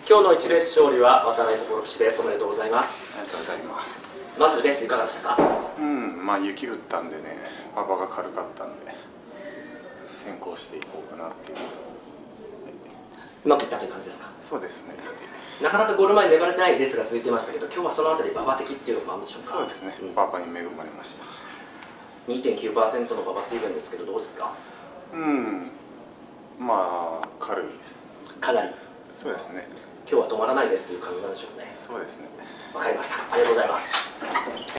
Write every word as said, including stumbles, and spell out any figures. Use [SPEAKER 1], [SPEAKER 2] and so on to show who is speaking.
[SPEAKER 1] 今日の一レース勝利は渡辺心吉です。おめでとうございます。
[SPEAKER 2] ありがとうございます。
[SPEAKER 1] まずレースいかがでしたか？
[SPEAKER 2] うん、まあ雪降ったんでね、馬場が軽かったんで先行していこうかなっていう。
[SPEAKER 1] うまくいったという感じですか？
[SPEAKER 2] そうですね。
[SPEAKER 1] なかなかゴール前に粘れてないレースが続いてましたけど、今日はそのあたり馬場的っていうのもあるんでしょうか？
[SPEAKER 2] そうですね、
[SPEAKER 1] うん、
[SPEAKER 2] 馬場に恵まれました。
[SPEAKER 1] にてんきゅうパーセント の馬場水分ですけど、どうですか？
[SPEAKER 2] うん、まあ軽いです。
[SPEAKER 1] かなり。
[SPEAKER 2] そうですね。
[SPEAKER 1] 今日は止まらないですという感じなんでしょうね。
[SPEAKER 2] そうですね。
[SPEAKER 1] わかりました。ありがとうございます。